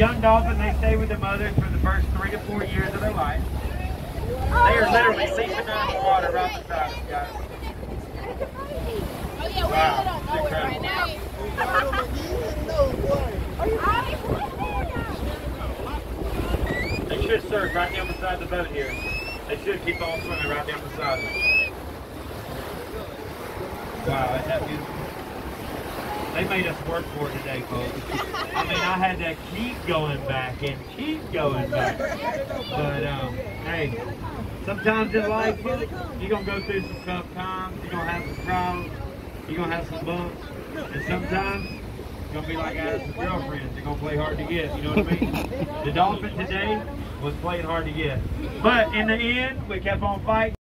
young dolphin, they stay with their mothers for the first 3 to 4 years of their life. They are literally sleeping down the water right beside us, guys. Oh yeah, we really don't know it right now. They should surf right down beside the boat here. They should keep on swimming right down beside us. Wow, isn't that beautiful? They made us work for it today, folks. I mean, I had to keep going back and keep going back. But, hey, sometimes in life, you're going to go through some tough times. You're going to have some trials. You're going to have some bumps. And sometimes, you're going to be like I had some girlfriends. They're going to play hard to get. You know what I mean? The Dolphin today was playing hard to get. But in the end, we kept on fighting.